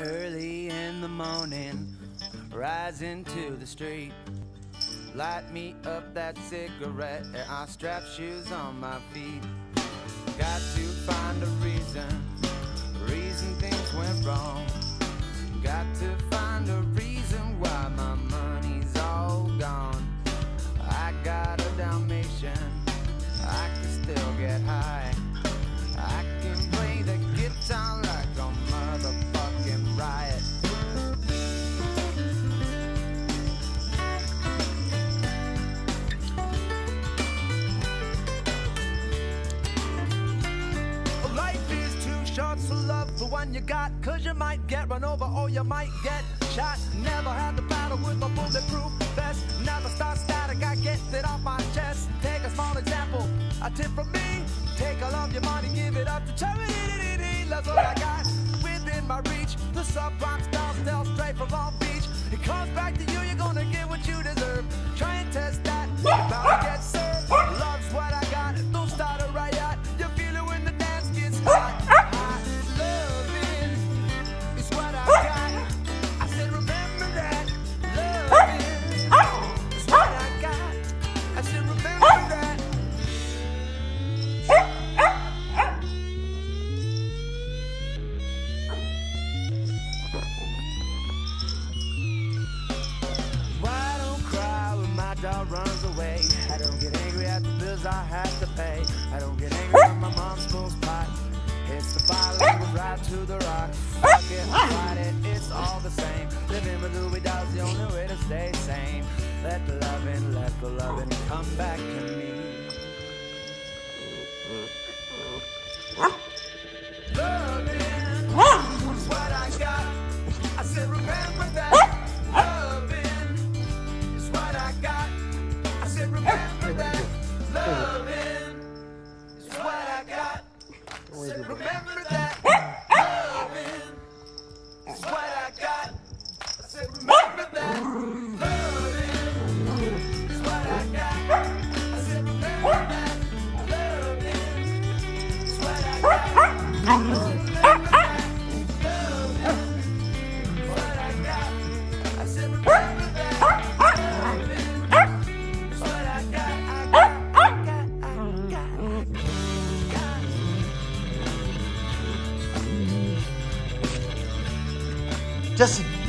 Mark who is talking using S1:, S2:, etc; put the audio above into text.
S1: Early in the morning, rising to the street. Light me up that cigarette and I strap shoes on my feet. Got to find a reason things went wrong. Got to find a reason why my money's all gone. I got a Dalmatian, I can still get high. I can play the guitar like a motherfucking riot. Life is too short, so love the one you got, 'cause you might get run over or you might get shot. Never had the battle with a bulletproof vest. Never start static, I get it off my chest. Take a small example, a tip from me. Take all of your money, give it up to charity. That's all I got within my reach. The subprime style still straight from Long Beach. It comes back to you, you're gonna get what you deserve. Try and test that, you're about to get served. Love's what I got, don't start a riot. You feel it when the dance gets hot. Loving is what I got. I said remember that. Loving is what I got. I said remember that. Why don't cry when my dog runs away? I don't get angry at the bills I have to pay. I don't get angry when my mom smokes pot. It's the fire language right to the rock. Fuck it, fight it, it's all the same. Living with Louis Dog's the only way to stay sane. Let the loving come back to me. Loving is what I got. I said remember that. Loving is what I got. I said remember that. Loving is what I got. I said remember that. Loving is what I got. I said remember that. Loving is what I got. I said remember that. Loving is what I got.
S2: Jesse.